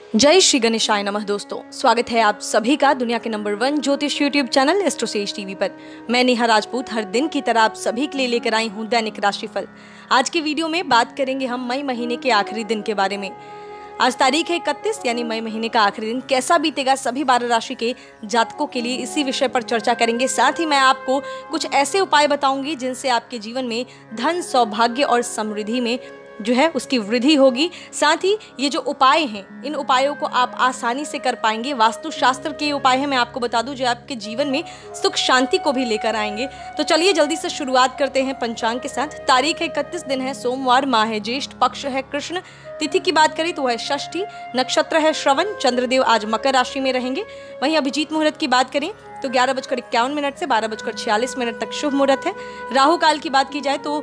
जय श्री गणेशाय नमः। दोस्तों, स्वागत है आप सभी का दुनिया के नंबर 1 ज्योतिष यूट्यूब चैनल एस्ट्रोसेज टीवी पर। मैं नेहा राजपूत हर दिन की तरह आप सभी के लिए लेकर आई हूं दैनिक राशिफल। आज की वीडियो में बात करेंगे हम मई महीने के आखिरी दिन के बारे में। आज तारीख है 31 यानी मई महीने का आखिरी दिन कैसा बीतेगा सभी 12 राशि के जातकों के लिए, इसी विषय पर चर्चा करेंगे। साथ ही मैं आपको कुछ ऐसे उपाय बताऊंगी जिनसे आपके जीवन में धन, सौभाग्य और समृद्धि में जो है उसकी वृद्धि होगी। साथ ही ये जो उपाय हैं, इन उपायों को आप आसानी से कर पाएंगे। वास्तुशास्त्र के उपाय हैं, मैं आपको बता दूं, जो आपके जीवन में सुख शांति को भी लेकर आएंगे। तो चलिए जल्दी से शुरुआत करते हैं पंचांग के साथ। तारीख है 31, दिन है सोमवार, माह है ज्येष्ठ, पक्ष है कृष्ण, तिथि की बात करें तो है षष्ठी, नक्षत्र है श्रवण, चंद्रदेव आज मकर राशि में रहेंगे। वहीं अभिजीत मुहूर्त की बात करें तो 11:51 से 12:46 तक शुभ मुहूर्त है। राहु काल की बात की जाए तो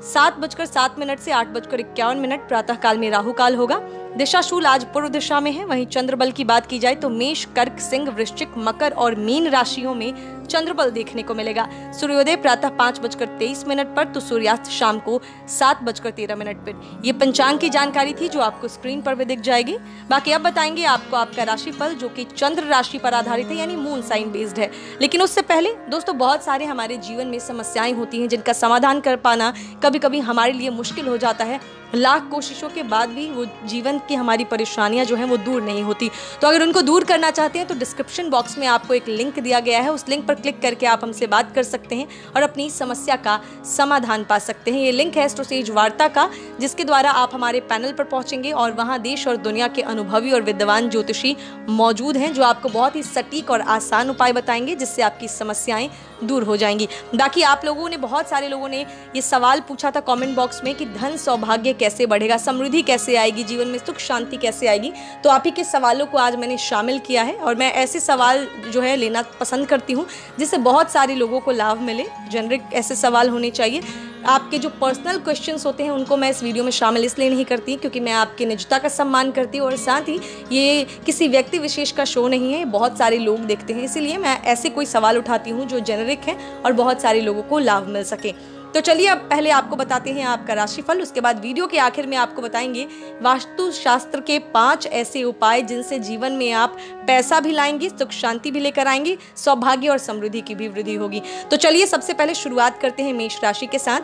7:07 से 8:51 प्रातः काल में राहु काल होगा। दिशा शूल आज पूर्व दिशा में है। वहीं चंद्रबल की बात की जाए तो मेष, कर्क, सिंह, वृश्चिक, मकर और मीन राशियों में चंद्रबल देखने को मिलेगा। सूर्योदय प्रातः 5:23 पर तो सूर्यास्त शाम को 7:13 पर। ये पंचांग की जानकारी थी जो आपको स्क्रीन पर भी दिख जाएगी। बाकी अब बताएंगे आपको आपका राशिफल, जो कि चंद्र राशि पर आधारित है यानी मून साइन बेस्ड है। लेकिन उससे पहले दोस्तों, बहुत सारे हमारे जीवन में समस्याएं होती हैं जिनका समाधान कर पाना कभी कभी हमारे लिए मुश्किल हो जाता है। लाख कोशिशों के बाद भी वो जीवन की हमारी परेशानियां जो हैं वो दूर नहीं होती। तो अगर उनको दूर करना चाहते हैं तो डिस्क्रिप्शन बॉक्स में आपको एक लिंक दिया गया है, उस लिंक पर क्लिक करके आप हमसे बात कर सकते हैं और अपनी समस्या का समाधान पा सकते हैं। ये लिंक है एस्ट्रोसेज वार्ता का, जिसके द्वारा आप हमारे पैनल पर पहुंचेंगे और वहां देश और दुनिया के अनुभवी और विद्वान ज्योतिषी मौजूद हैं जो आपको बहुत ही सटीक और आसान उपाय बताएंगे जिससे आपकी समस्याएं दूर हो जाएंगी। बाकी आप लोगों ने, बहुत सारे लोगों ने ये सवाल पूछा था कमेंट बॉक्स में कि धन सौभाग्य कैसे बढ़ेगा, समृद्धि कैसे आएगी, जीवन में सुख शांति कैसे आएगी। तो आप ही के सवालों को आज मैंने शामिल किया है और मैं ऐसे सवाल जो है लेना पसंद करती हूँ जिससे बहुत सारे लोगों को लाभ मिले। जेनरिक ऐसे सवाल होने चाहिए। आपके जो पर्सनल क्वेश्चंस होते हैं उनको मैं इस वीडियो में शामिल इसलिए नहीं करती क्योंकि मैं आपकी निजता का सम्मान करती हूँ और साथ ही ये किसी व्यक्ति विशेष का शो नहीं है, बहुत सारे लोग देखते हैं, इसीलिए मैं ऐसे कोई सवाल उठाती हूँ जो जेनरिक है और बहुत सारे लोगों को लाभ मिल सके। तो चलिए अब पहले आपको बताते हैं आपका राशिफल, उसके बाद वीडियो के आखिर में आपको बताएंगे वास्तुशास्त्र के 5 ऐसे उपाय जिनसे जीवन में आप पैसा भी लाएंगे, सुख शांति भी लेकर आएंगे, सौभाग्य और समृद्धि की भी वृद्धि होगी। तो चलिए सबसे पहले शुरुआत करते हैं मेष राशि के साथ।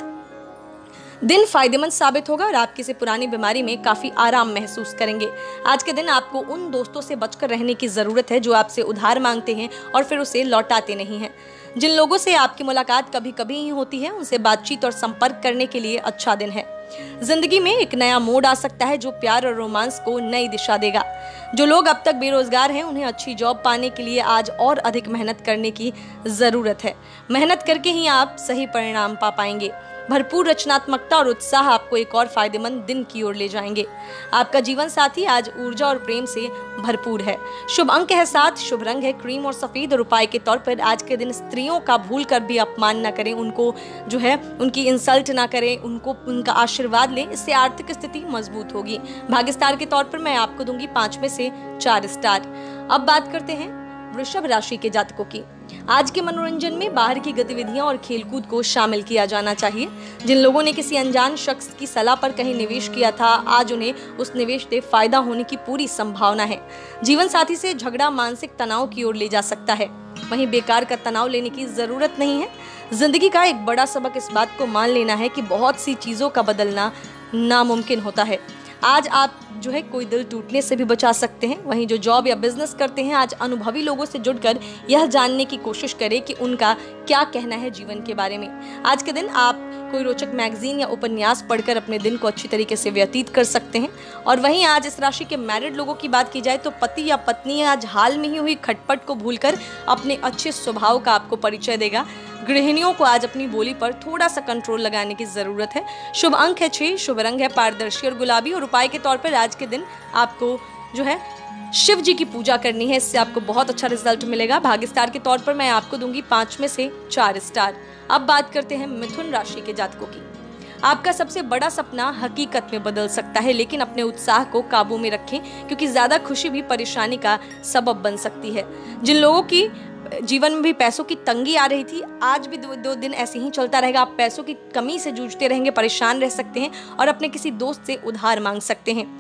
दिन फायदेमंद साबित होगा और आप किसी पुरानी बीमारी में काफी आराम महसूस करेंगे। आज के दिन आपको उन दोस्तों से बचकर रहने की जरूरत है जो आपसे उधार मांगते हैं और फिर उसे लौटाते नहीं हैं। जिन लोगों से आपकी मुलाकात कभी कभी ही होती है उनसे बातचीत और संपर्क करने के लिए अच्छा दिन है। जिंदगी में एक नया मोड़ आ सकता है जो प्यार और रोमांस को नई दिशा देगा। जो लोग अब तक बेरोजगार हैं उन्हें अच्छी जॉब पाने के लिए आज और अधिक मेहनत करने की जरूरत है। मेहनत करके ही आप सही परिणाम पा पाएंगे। भरपूर रचनात्मकता और उत्साह आपको एक और फायदेमंद दिन की ओर ले जाएंगे। आपका जीवन साथी आज ऊर्जा और प्रेम से भरपूर है। शुभ अंक है 7, शुभ रंग है क्रीम और सफेद और उपाय के तौर पर आज के दिन स्त्रियों का भूल कर भी अपमान न करें, उनको जो है उनकी इंसल्ट ना करें, उनको उनका आशीर्वाद लें, इससे आर्थिक स्थिति मजबूत होगी। भाग्य स्टार के तौर पर मैं आपको दूंगी 5 में से 4 स्टार। अब बात करते हैं वृषभ राशि के जातकों की। आज के मनोरंजन में बाहर की गतिविधियां और खेलकूद को शामिल किया जाना चाहिए। जिन लोगों ने किसी अनजान शख्स की सलाह पर कहीं निवेश किया था, आज उन्हें उस निवेश से फायदा होने की पूरी संभावना है। जीवन साथी से झगड़ा मानसिक तनाव की ओर ले जा सकता है। वहीं बेकार का तनाव लेने की जरूरत नहीं है। जिंदगी का एक बड़ा सबक इस बात को मान लेना है कि बहुत सी चीजों का बदलना नामुमकिन होता है। आज आप जो है कोई दिल टूटने से भी बचा सकते हैं। वहीं जो जॉब या बिजनेस करते हैं, आज अनुभवी लोगों से जुड़कर यह जानने की कोशिश करें कि उनका क्या कहना है जीवन के बारे में। आज के दिन आप कोई रोचक मैगजीन या उपन्यास पढ़कर अपने दिन को अच्छी तरीके से व्यतीत कर सकते हैं। और वहीं आज इस राशि के मैरिड लोगों की बात की जाए तो पति या पत्नी आज हाल में ही हुई खटपट को भूलकर अपने अच्छे स्वभाव का आपको परिचय देगा। गृहिणियों को आज अपनी बोली पर थोड़ा सा कंट्रोल लगाने की जरूरत है। शुभ अंक है 6, शुभ रंग है पारदर्शी और गुलाबी और उपाय के तौर पर आज के दिन आपको जो है शिव जी की पूजा करनी है, इससे आपको बहुत अच्छा रिजल्ट मिलेगा। भाग्य स्टार के तौर पर मैं आपको दूंगी 5 में से 4 स्टार। अब बात करते हैं मिथुन राशि के जातकों की। आपका सबसे बड़ा सपना हकीकत में बदल सकता है, लेकिन अपने उत्साह को काबू में रखें क्योंकि ज्यादा खुशी भी परेशानी का सबब बन सकती है। जिन लोगों की जीवन में भी पैसों की तंगी आ रही थी, आज भी दो दिन ऐसे ही चलता रहेगा। आप पैसों की कमी से जूझते रहेंगे, परेशान रह सकते हैं और अपने किसी दोस्त से उधार मांग सकते हैं।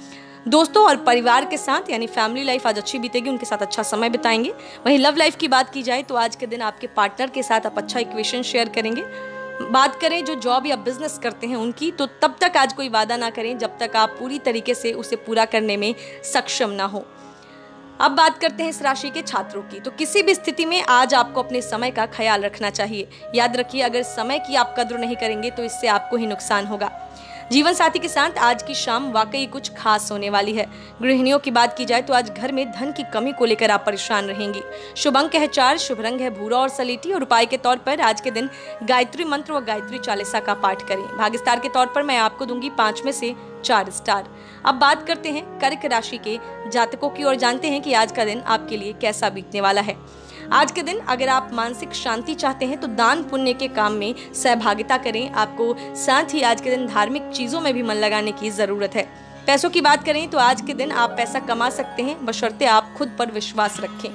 दोस्तों और परिवार के साथ यानी फैमिली लाइफ आज अच्छी बीतेगी, उनके साथ अच्छा समय बिताएंगे। वहीं लव लाइफ की बात की जाए तो आज के दिन आपके पार्टनर के साथ आप अच्छा इक्वेशन शेयर करेंगे। बात करें जो जॉब या बिजनेस करते हैं उनकी, तो तब तक आज कोई वादा ना करें जब तक आप पूरी तरीके से उसे पूरा करने में सक्षम ना हो। अब बात करते हैं इस राशि के छात्रों की। तो किसी भी स्थिति में आज आपको अपने समय का ख्याल रखना चाहिए। याद रखिए, अगर समय की आप कद्र नहीं करेंगे तो इससे आपको ही नुकसान होगा। जीवन साथी के साथ आज की शाम वाकई कुछ खास होने वाली है। गृहिणियों की बात की जाए तो आज घर में धन की कमी को लेकर आप परेशान रहेंगी। शुभ अंक है 4, शुभ रंग है भूरा और सलेटी और उपाय के तौर पर आज के दिन गायत्री मंत्र व गायत्री चालीसा का पाठ करें। भाग्य स्टार के तौर पर मैं आपको दूंगी 5 में से 4 स्टार। अब बात करते हैं कर्क राशि के जातकों की और जानते हैं कि आज का दिन आपके लिए कैसा बीतने वाला है। आज के दिन अगर आप मानसिक शांति चाहते हैं तो दान पुण्य के काम में सहभागिता करें। आपको साथ ही आज के दिन धार्मिक चीजों में भी मन लगाने की जरूरत है। पैसों की बात करें तो आज के दिन आप पैसा कमा सकते हैं, बशर्ते आप खुद पर विश्वास रखें।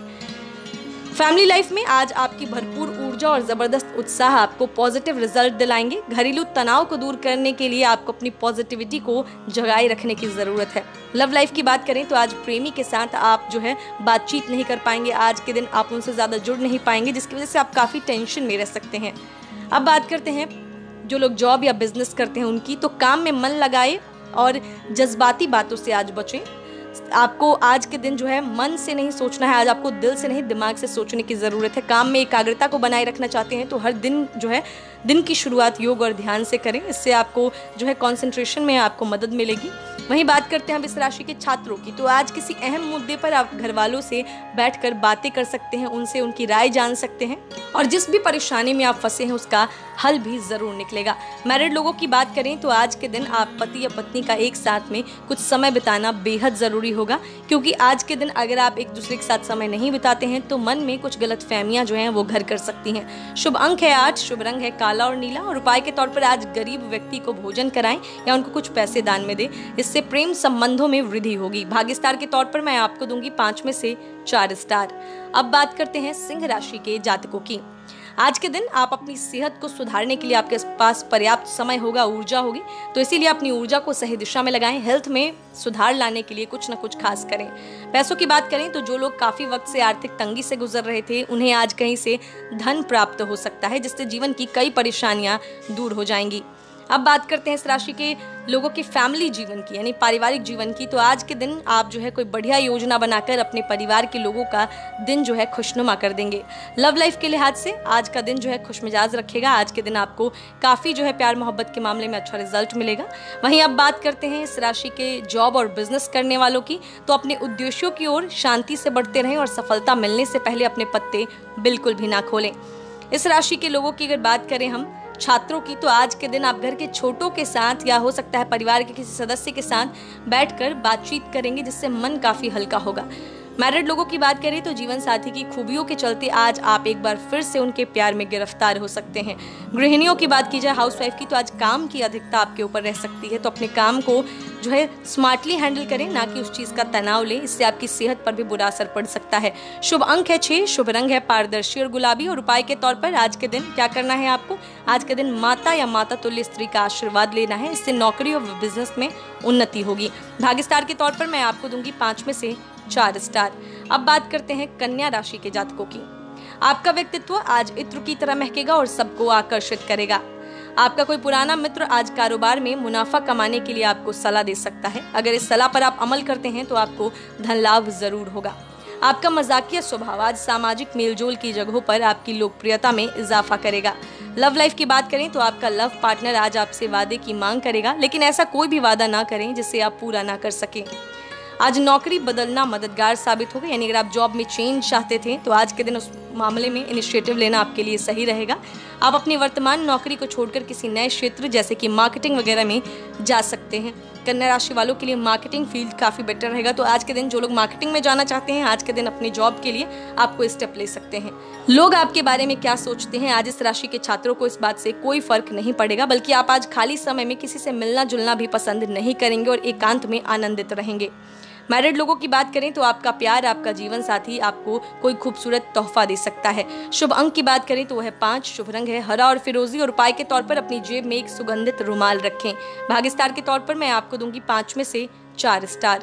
फैमिली लाइफ में आज आपकी भरपूर ऊर्जा और जबरदस्त उत्साह आपको पॉजिटिव रिजल्ट दिलाएंगे। घरेलू तनाव को दूर करने के लिए आपको अपनी पॉजिटिविटी को जगाए रखने की जरूरत है। लव लाइफ की बात करें तो आज प्रेमी के साथ आप जो है बातचीत नहीं कर पाएंगे। आज के दिन आप उनसे ज्यादा जुड़ नहीं पाएंगे, जिसकी वजह से आप काफी टेंशन में रह सकते हैं। अब बात करते हैं जो लोग जॉब या बिजनेस करते हैं उनकी, तो काम में मन लगाए और जज्बाती बातों से आज बचें। आपको आज के दिन जो है मन से नहीं सोचना है, आज आपको दिल से नहीं दिमाग से सोचने की ज़रूरत है। काम में एकाग्रता को बनाए रखना चाहते हैं तो हर दिन जो है दिन की शुरुआत योग और ध्यान से करें। इससे आपको जो है कंसंट्रेशन में आपको मदद मिलेगी। वहीं बात करते हैं हम इस राशि के छात्रों की, तो आज किसी अहम मुद्दे पर आप घर वालों से बैठकर बातें कर सकते हैं, उनसे उनकी राय जान सकते हैं और जिस भी परेशानी में आप फंसे हैं उसका हल भी जरूर निकलेगा। मैरिड लोगों की बात करें तो आज के दिन आप पति या पत्नी का एक साथ में कुछ समय बिताना बेहद जरूरी होगा, क्योंकि आज के दिन अगर आप एक दूसरे के साथ समय नहीं बिताते हैं तो मन में कुछ गलतफहमियां जो हैं वो घर कर सकती हैं। शुभ अंक है 8, शुभ रंग है काला और नीला और उपाय के तौर पर आज गरीब व्यक्ति को भोजन कराएं या उनको कुछ पैसे दान में दें। इससे प्रेम संबंधों में वृद्धि होगी। भाग्य स्टार के तौर पर मैं आपको दूंगी 5 में से 4 स्टार। अब बात करते हैं सिंह राशि के जातकों की। आज के दिन आप अपनी सेहत को सुधारने के लिए आपके पास पर्याप्त समय होगा, ऊर्जा होगी, तो इसीलिए अपनी ऊर्जा को सही दिशा में लगाएं। हेल्थ में सुधार लाने के लिए कुछ न कुछ खास करें। पैसों की बात करें तो जो लोग काफी वक्त से आर्थिक तंगी से गुजर रहे थे उन्हें आज कहीं से धन प्राप्त हो सकता है, जिससे जीवन की कई परेशानियां दूर हो जाएंगी। अब बात करते हैं इस राशि के लोगों के फैमिली जीवन की यानी पारिवारिक जीवन की, तो आज के दिन आप जो है कोई बढ़िया योजना बनाकर अपने परिवार के लोगों का दिन जो है खुशनुमा कर देंगे। लव लाइफ के लिहाज से आज का दिन जो है खुशमिजाज रखेगा। आज के दिन आपको काफ़ी जो है प्यार मोहब्बत के मामले में अच्छा रिजल्ट मिलेगा। वहीं अब बात करते हैं इस राशि के जॉब और बिजनेस करने वालों की, तो अपने उद्देश्यों की ओर शांति से बढ़ते रहें और सफलता मिलने से पहले अपने पत्ते बिल्कुल भी ना खोलें। इस राशि के लोगों की अगर बात करें हम छात्रों की, तो आज के दिन आप घर के छोटों के साथ या हो सकता है परिवार के किसी सदस्य के साथ बैठकर बातचीत करेंगे, जिससे मन काफी हल्का होगा। मैरिड लोगों की बात करें तो जीवन साथी की खूबियों के चलते आज आप एक बार फिर से उनके प्यार में गिरफ्तार हो सकते हैं। गृहिणियों की बात की जाए, हाउसवाइफ की, तो आज काम की अधिकता आपके ऊपर रह सकती है, तो अपने काम को जो है स्मार्टली हैंडल करें, ना कि उस चीज का तनाव लें। इससे आपकी सेहत पर भी बुरा असर पड़ सकता है। शुभ अंक है 6, शुभ रंग है पारदर्शी और गुलाबी और उपाय के तौर पर आज के दिन क्या करना है आपको, आज के दिन माता या माता तुल्य स्त्री का आशीर्वाद लेना है। इससे नौकरी और बिजनेस में उन्नति होगी। भाग्य स्टार के तौर पर मैं आपको दूंगी 5 में से 4 स्टार। अब बात करते हैं कन्या राशि के जातकों की। आपका व्यक्तित्व आज इत्र की तरह महकेगा और सबको आकर्षित करेगा। आपका कोई पुराना मित्र आज कारोबार में मुनाफा कमाने के लिए आपको सलाह दे सकता है। अगर इस सलाह पर आप अमल करते हैं तो आपको धन लाभ जरूर होगा। आपका मजाकिया स्वभाव आज सामाजिक मेलजोल की जगहों पर आपकी लोकप्रियता में इजाफा करेगा। लव लाइफ की बात करें तो आपका लव पार्टनर आज आपसे वादे की मांग करेगा, लेकिन ऐसा कोई भी वादा ना करें जिसे आप पूरा ना कर सकें। आज नौकरी बदलना मददगार साबित होगा, यानी अगर आप जॉब में चेंज चाहते थे तो आज के दिन उस मामले में इनिशिएटिव लेना आपके लिए सही रहेगा। आप अपनी वर्तमान नौकरी को छोड़कर किसी नए क्षेत्र जैसे कि मार्केटिंग वगैरह में जा सकते हैं। कन्या राशि वालों के लिए मार्केटिंग फील्ड काफ़ी बेटर रहेगा, तो आज के दिन जो लोग मार्केटिंग में जाना चाहते हैं आज के दिन अपनी जॉब के लिए आपको स्टेप ले सकते हैं। लोग आपके बारे में क्या सोचते हैं, आज इस राशि के छात्रों को इस बात से कोई फर्क नहीं पड़ेगा, बल्कि आप आज खाली समय में किसी से मिलना जुलना भी पसंद नहीं करेंगे और एकांत में आनंदित रहेंगे। मैरिड लोगों की बात करें तो आपका प्यार, आपका जीवन साथी आपको कोई खूबसूरत तोहफा दे सकता है। शुभ अंक की बात करें तो वह 5, शुभ रंग है हरा और फिरोजी और उपाय के तौर पर अपनी जेब में एक सुगंधित रुमाल रखें। भाग्य स्टार के तौर पर मैं आपको दूंगी 5 में से 4 स्टार।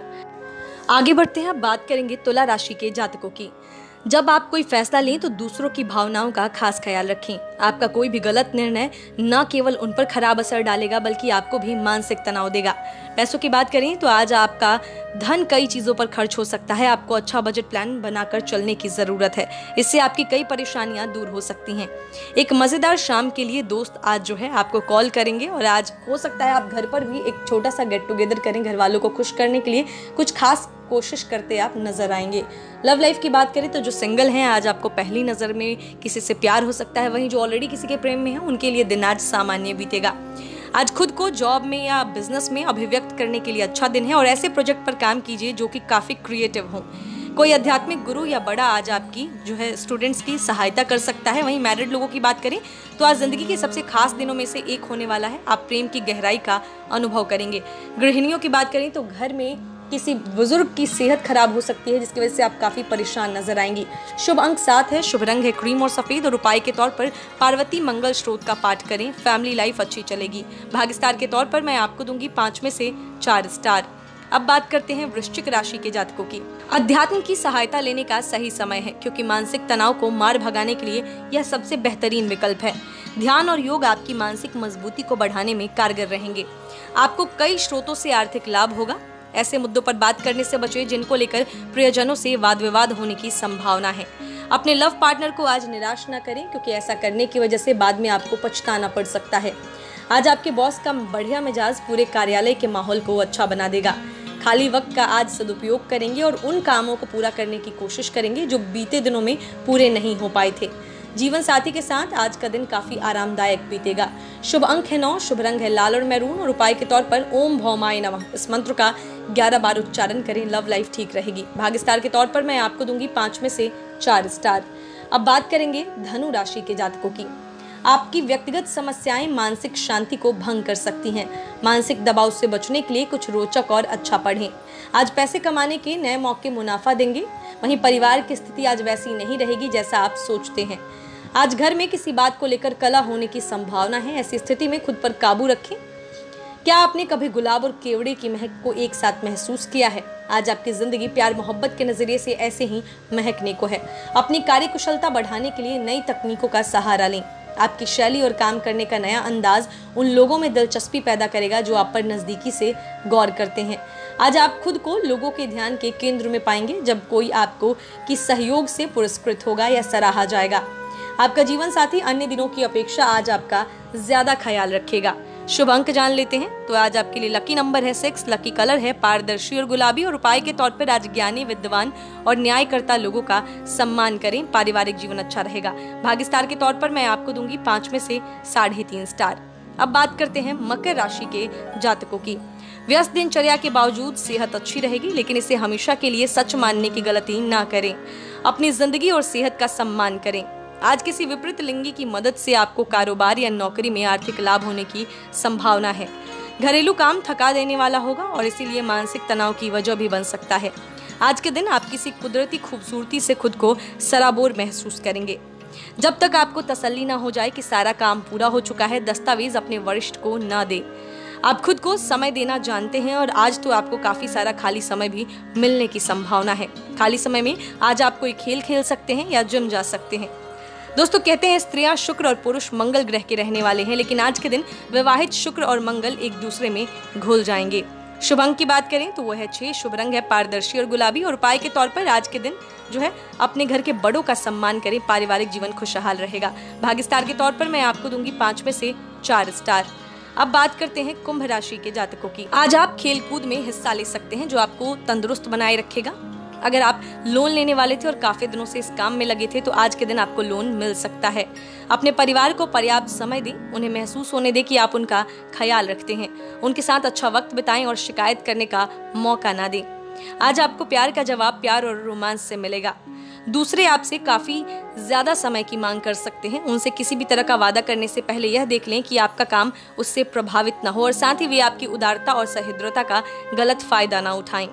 आगे बढ़ते हैं, अब बात करेंगे तुला राशि के जातकों की। जब आप कोई फैसला लें तो दूसरों की भावनाओं का खास ख्याल रखें। आपका कोई भी गलत निर्णय न केवल उन पर खराब असर डालेगा बल्कि आपको भी मानसिक तनाव देगा। पैसों की बात करें तो आज आपका धन कई चीजों पर खर्च हो सकता है। आपको अच्छा बजट प्लान बनाकर चलने की जरूरत है, इससे आपकी कई परेशानियां दूर हो सकती हैं। एक मजेदार शाम के लिए दोस्त आज जो है आपको कॉल करेंगे और आज हो सकता है आप घर पर भी एक छोटा सा गेट टुगेदर करें। घर वालों को खुश करने के लिए कुछ खास कोशिश करते आप नजर आएंगे। लव लाइफ की बात करें तो जो सिंगल हैं आज आपको पहली नजर में किसी से प्यार हो सकता है। वहीं जो ऑलरेडी किसी के प्रेम में है उनके लिए दिन आज सामान्य बीतेगा। आज खुद को जॉब में या बिजनेस में अभिव्यक्त करने के लिए अच्छा दिन है और ऐसे प्रोजेक्ट पर काम कीजिए जो कि काफी क्रिएटिव हो। कोई आध्यात्मिक गुरु या बड़ा आज आपकी जो है स्टूडेंट्स की सहायता कर सकता है। वहीं मैरिड लोगों की बात करें तो आज जिंदगी के सबसे खास दिनों में से एक होने वाला है। आप प्रेम की गहराई का अनुभव करेंगे। गृहिणियों की बात करें तो घर में किसी बुजुर्ग की सेहत खराब हो सकती है जिसकी वजह से आप काफी परेशान नजर आएंगी। शुभ अंक 7 है, शुभ रंग है क्रीम और सफेद और उपाय के तौर पर पार्वती मंगल स्त्रोत का पाठ करें। फैमिली लाइफ अच्छी चलेगी। भाग्य स्टार के तौर पर मैं आपको दूंगी 5 में से 4 स्टार। अब बात करते हैं वृश्चिक राशि के जातकों की। अध्यात्म की सहायता लेने का सही समय है क्योंकि मानसिक तनाव को मार भगाने के लिए यह सबसे बेहतरीन विकल्प है। ध्यान और योग आपकी मानसिक मजबूती को बढ़ाने में कारगर रहेंगे। आपको कई स्रोतों से आर्थिक लाभ होगा। ऐसे मुद्दों पर बात करने से बचें जिनको लेकर प्रियजनों से वाद विवाद होने की संभावना है। अपने लव पार्टनर को आज निराश न करें क्योंकि ऐसा करने की वजह से बाद में आपको पछताना पड़ सकता है। आज आपके बॉस का बढ़िया मिजाज पूरे कार्यालय के माहौल को अच्छा बना देगा। खाली वक्त का आज सदुपयोग करेंगे और उन कामों को पूरा करने की कोशिश करेंगे जो बीते दिनों में पूरे नहीं हो पाए थे। जीवन साथी के साथ आज का दिन काफी आरामदायक बीतेगा। शुभ अंक है 9, शुभ रंग है लाल और मैरून और उपाय के तौर पर ओम भौमाय नमः इस मंत्र का 11 बार उच्चारण करें। लव लाइफ ठीक रहेगी। भाग्य स्टार के तौर पर मैं आपको दूंगी 5 में से 4 स्टार। अब बात करेंगे धनु राशि के जातकों की। आपकी व्यक्तिगत समस्याएं मानसिक शांति को भंग कर सकती हैं। मानसिक दबाव से बचने के लिए कुछ रोचक और अच्छा पढ़ें। आज पैसे कमाने के नए मौके मुनाफा देंगे। वहीं परिवार की स्थिति आज वैसी नहीं रहेगी जैसा आप सोचते हैं। आज घर में किसी बात को लेकर कलह होने की संभावना है। ऐसी स्थिति में खुद पर काबू रखें। क्या आपने कभी गुलाब और केवड़े की महक को एक साथ महसूस किया है? आज आपकी जिंदगी प्यार मोहब्बत के नजरिए से ऐसे ही महकने को है। अपनी कार्यकुशलता बढ़ाने के लिए नई तकनीकों का सहारा लें। आपकी शैली और काम करने का नया अंदाज उन लोगों में दिलचस्पी पैदा करेगा जो आप पर नजदीकी से गौर करते हैं। आज आप खुद को लोगों के ध्यान के केंद्र में पाएंगे जब कोई आपको कि सहयोग से पुरस्कृत होगा या सराहा जाएगा। आपका जीवन साथी अन्य दिनों की अपेक्षा आज आपका ज्यादा ख्याल रखेगा। शुभ अंक जान लेते हैं तो आज आपके लिए लकी नंबर है 6, लकी कलर है पारदर्शी और गुलाबी और उपाय के तौर पर आज ज्ञानी, विद्वान और न्यायकर्ता लोगों का सम्मान करें। पारिवारिक जीवन अच्छा रहेगा। भाग्य स्टार के तौर पर मैं आपको दूंगी 5 में से 3.5 स्टार। अब बात करते हैं मकर राशि के जातकों की। व्यस्त दिनचर्या के बावजूद सेहत अच्छी रहेगी, लेकिन इसे हमेशा के लिए सच मानने की गलती ना करें। अपनी जिंदगी और सेहत का सम्मान करें। आज किसी विपरीत लिंगी की मदद से आपको कारोबार या नौकरी में आर्थिक लाभ होने की संभावना है। घरेलू काम थका देने वाला होगा और इसीलिए मानसिक तनाव की वजह भी बन सकता है। आज के दिन आप किसी कुदरती खूबसूरती से खुद को सराबोर महसूस करेंगे। जब तक आपको तसल्ली ना हो जाए कि सारा काम पूरा हो चुका है, दस्तावेज अपने वरिष्ठ को ना दे। आप खुद को समय देना जानते हैं और आज तो आपको काफी सारा खाली समय भी मिलने की संभावना है। खाली समय में आज आप कोई खेल खेल सकते हैं या जिम जा सकते हैं। दोस्तों, कहते हैं स्त्रियां शुक्र और पुरुष मंगल ग्रह के रहने वाले हैं, लेकिन आज के दिन विवाहित शुक्र और मंगल एक दूसरे में घुल जाएंगे। शुभ अंक की बात करें तो वो है 6, शुभ रंग है पारदर्शी और गुलाबी और उपाय के तौर पर आज के दिन जो है अपने घर के बड़ों का सम्मान करें। पारिवारिक जीवन खुशहाल रहेगा। भाग्य स्टार के तौर पर मैं आपको दूंगी 5 में से 4 स्टार। अब बात करते हैं कुंभ राशि के जातकों की। आज आप खेल कूद में हिस्सा ले सकते हैं जो आपको तंदुरुस्त बनाए रखेगा। अगर आप लोन लेने वाले थे और काफी दिनों से इस काम में लगे थे तो आज के दिन आपको लोन मिल सकता है। अपने परिवार को पर्याप्त समय दें। उन्हें महसूस होने दें कि आप उनका ख्याल रखते हैं। उनके साथ अच्छा वक्त बिताएं और शिकायत करने का मौका ना दें। आज आपको प्यार का जवाब प्यार और रोमांस से मिलेगा। दूसरे आपसे काफी ज्यादा समय की मांग कर सकते हैं। उनसे किसी भी तरह का वादा करने से पहले यह देख लें कि आपका काम उससे प्रभावित न हो और साथ ही वे आपकी उदारता और सह्रदयता का गलत फायदा ना उठाएं।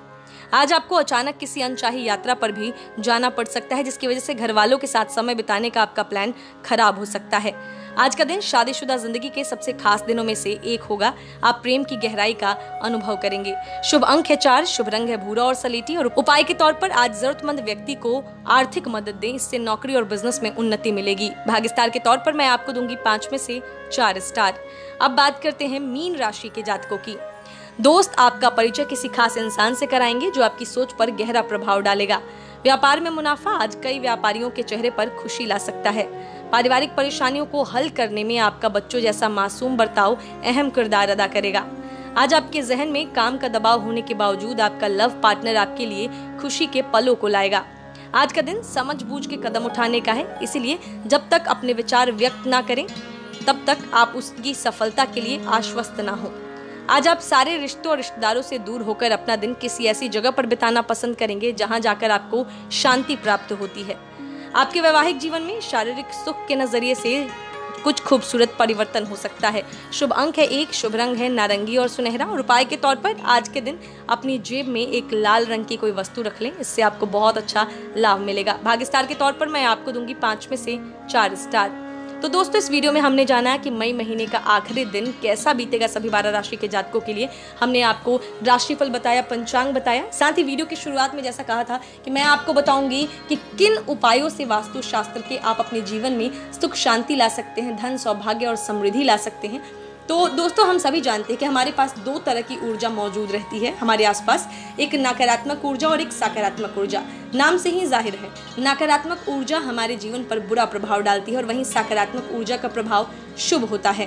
आज आपको अचानक किसी अनचाही यात्रा पर भी जाना पड़ सकता है, जिसकी वजह से घर वालों के साथ समय बिताने का आपका प्लान खराब हो सकता है। आज का दिन शादीशुदा जिंदगी के सबसे खास दिनों में से एक होगा। आप प्रेम की गहराई का अनुभव करेंगे। शुभ अंक है 4, शुभ रंग है भूरा और सलेटी। और उपाय के तौर पर आज जरूरतमंद व्यक्ति को आर्थिक मदद दें, इससे नौकरी और बिजनेस में उन्नति मिलेगी। भाग्य स्टार के तौर पर मैं आपको दूंगी 5 में से 4 स्टार। अब बात करते हैं मीन राशि के जातकों की। दोस्त आपका परिचय किसी खास इंसान से कराएंगे जो आपकी सोच पर गहरा प्रभाव डालेगा। व्यापार में मुनाफा आज कई व्यापारियों के चेहरे पर खुशी ला सकता है। पारिवारिक परेशानियों को हल करने में आपका बच्चों जैसा मासूम बर्ताव अहम किरदार अदा करेगा। आज आपके जहन में काम का दबाव होने के बावजूद आपका लव पार्टनर आपके लिए खुशी के पलों को लाएगा। आज का दिन समझबूझ के कदम उठाने का है, इसीलिए जब तक अपने विचार व्यक्त ना करें तब तक आप उसकी सफलता के लिए आश्वस्त ना हो। आज आप सारे रिश्तों और रिश्तेदारों से दूर होकर अपना दिन किसी ऐसी जगह पर बिताना पसंद करेंगे जहां जाकर आपको शांति प्राप्त होती है। आपके वैवाहिक जीवन में शारीरिक सुख के नजरिए से कुछ खूबसूरत परिवर्तन हो सकता है। शुभ अंक है 1, शुभ रंग है नारंगी और सुनहरा। और उपाय के तौर पर आज के दिन अपनी जेब में एक लाल रंग की कोई वस्तु रख लें, इससे आपको बहुत अच्छा लाभ मिलेगा। भाग्य स्टार के तौर पर मैं आपको दूंगी 5 में से 4 स्टार। तो दोस्तों, इस वीडियो में हमने जाना है कि मई महीने का आखिरी दिन कैसा बीतेगा सभी 12 राशि के जातकों के लिए। हमने आपको राशिफल बताया, पंचांग बताया। साथ ही वीडियो की शुरुआत में जैसा कहा था कि मैं आपको बताऊंगी कि किन उपायों से वास्तु शास्त्र के आप अपने जीवन में सुख शांति ला सकते हैं, धन सौभाग्य और समृद्धि ला सकते हैं। तो दोस्तों, हम सभी जानते हैं कि हमारे पास 2 तरह की ऊर्जा मौजूद रहती है हमारे आसपास, एक नकारात्मक ऊर्जा और एक सकारात्मक ऊर्जा। नाम से ही जाहिर है, नकारात्मक ऊर्जा हमारे जीवन पर बुरा प्रभाव डालती है और वहीं सकारात्मक ऊर्जा का प्रभाव शुभ होता है।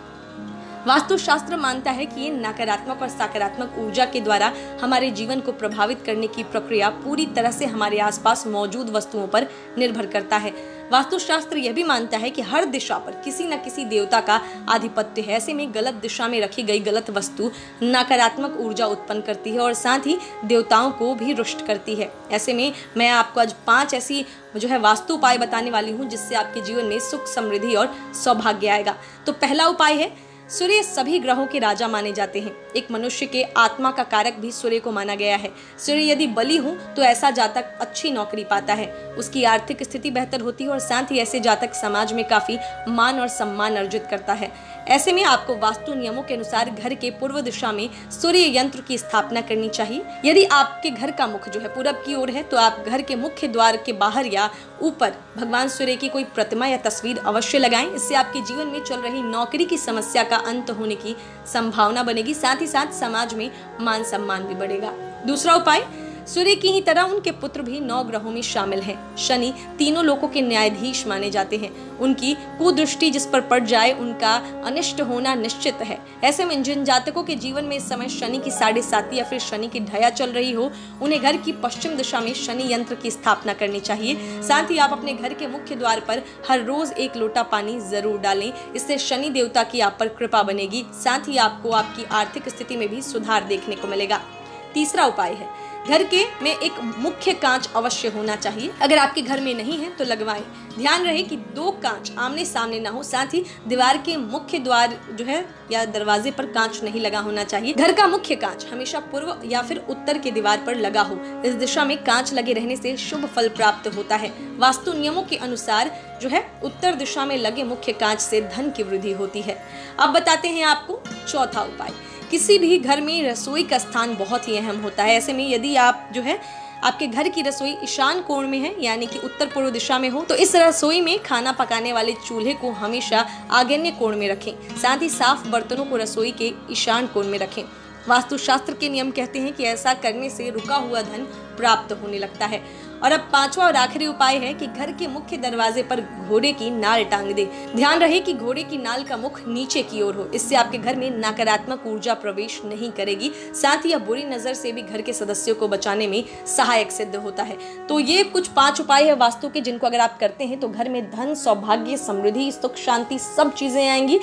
वास्तुशास्त्र मानता है कि ये नकारात्मक और सकारात्मक ऊर्जा के द्वारा हमारे जीवन को प्रभावित करने की प्रक्रिया पूरी तरह से हमारे आसपास मौजूद वस्तुओं पर निर्भर करता है। वास्तुशास्त्र यह भी मानता है कि हर दिशा पर किसी न किसी देवता का आधिपत्य है। ऐसे में गलत दिशा में रखी गई गलत वस्तु नकारात्मक ऊर्जा उत्पन्न करती है और साथ ही देवताओं को भी रुष्ट करती है। ऐसे में मैं आपको आज 5 ऐसी वास्तु उपाय बताने वाली हूँ जिससे आपके जीवन में सुख, समृद्धि और सौभाग्य आएगा। तो पहला उपाय है, सूर्य सभी ग्रहों के राजा माने जाते हैं। एक मनुष्य के आत्मा का कारक भी सूर्य को माना गया है। सूर्य यदि बली हो तो ऐसा जातक अच्छी नौकरी पाता है, उसकी आर्थिक स्थिति बेहतर होती है और साथ ही ऐसे जातक समाज में काफी मान और सम्मान अर्जित करता है। ऐसे में आपको वास्तु नियमों के अनुसार घर के पूर्व दिशा में सूर्य यंत्र की स्थापना करनी चाहिए। यदि आपके घर का मुख पूरब की ओर है तो आप घर के मुख्य द्वार के बाहर या ऊपर भगवान सूर्य की कोई प्रतिमा या तस्वीर अवश्य लगाएं। इससे आपके जीवन में चल रही नौकरी की समस्या का अंत होने की संभावना बनेगी, साथ ही साथ समाज में मान सम्मान भी बढ़ेगा। दूसरा उपाय, सूर्य की ही तरह उनके पुत्र भी 9 ग्रहों में शामिल हैं। शनि तीनों लोकों के न्यायाधीश माने जाते हैं। उनकी कुदृष्टि जिस पर पड़ जाए उनका अनिष्ट होना निश्चित है। ऐसे में जिन जातकों के जीवन में इस समय शनि की 7.5 या फिर शनि की ढया चल रही हो, उन्हें घर की पश्चिम दिशा में शनि यंत्र की स्थापना करनी चाहिए। साथ ही आप अपने घर के मुख्य द्वार पर हर रोज 1 लोटा पानी जरूर डालें। इससे शनि देवता की आप पर कृपा बनेगी। साथ ही आपको आपकी आर्थिक स्थिति में भी सुधार देखने को मिलेगा। तीसरा उपाय है, घर के में एक मुख्य कांच अवश्य होना चाहिए। अगर आपके घर में नहीं है तो लगवाएं। ध्यान रहे कि 2 कांच आमने सामने ना हो। साथ ही दीवार के मुख्य द्वार या दरवाजे पर कांच नहीं लगा होना चाहिए। घर का मुख्य कांच हमेशा पूर्व या फिर उत्तर के दीवार पर लगा हो। इस दिशा में कांच लगे रहने से शुभ फल प्राप्त होता है। वास्तु नियमों के अनुसार उत्तर दिशा में लगे मुख्य कांच से धन की वृद्धि होती है। अब बताते हैं आपको चौथा उपाय। किसी भी घर में रसोई का स्थान बहुत ही अहम होता है। ऐसे में यदि आप आपके घर की रसोई ईशान कोण में है, यानी कि उत्तर पूर्व दिशा में हो, तो इस रसोई में खाना पकाने वाले चूल्हे को हमेशा आग्नेय कोण में रखें। साथ ही साफ बर्तनों को रसोई के ईशान कोण में रखें। वास्तुशास्त्र के नियम कहते हैं कि ऐसा करने से रुका हुआ धन प्राप्त होने लगता है। और अब 5वां और आखिरी उपाय है कि घर के मुख्य दरवाजे पर घोड़े की नाल टांग दे। ध्यान रहे कि घोड़े की नाल का मुख नीचे की ओर हो। इससे आपके घर में नकारात्मक ऊर्जा प्रवेश नहीं करेगी। साथ ही यह बुरी नजर से भी घर के सदस्यों को बचाने में सहायक सिद्ध होता है। तो ये कुछ 5 उपाय है वास्तु के, जिनको अगर आप करते हैं तो घर में धन, सौभाग्य, समृद्धि, सुख, शांति सब चीजें आएंगी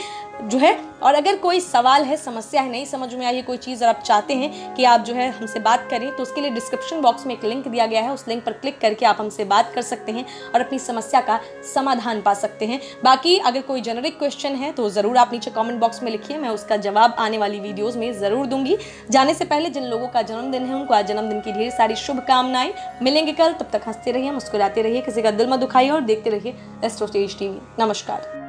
और अगर कोई सवाल है, समस्या है, नहीं समझ में आई है कोई चीज और आप चाहते हैं कि आप हमसे बात करें, तो उसके लिए डिस्क्रिप्शन बॉक्स बॉक्स में एक लिंक दिया गया है, उस लिंक पर क्लिक करके आप हमसे बात कर सकते हैं और अपनी समस्या का समाधान पा सकते हैं। बाकी अगर कोई जेनरिक क्वेश्चन है तो ज़रूर आप नीचे कमेंट बॉक्स में लिखिए, मैं उसका जवाब आने वाली वीडियोज़ में ज़रूर दूंगी। जाने से पहले जिन लोगों का जन्मदिन है उनको आज जन्मदिन की ढेर सारी शुभकामनाएं। मिलेंगे कल, तब तक हंसते रहिए, मुस्कुराते रहिए, किसी का दिल मत दुखाइए और देखते रहिए एस्ट्रो सेज टीवी। नमस्कार।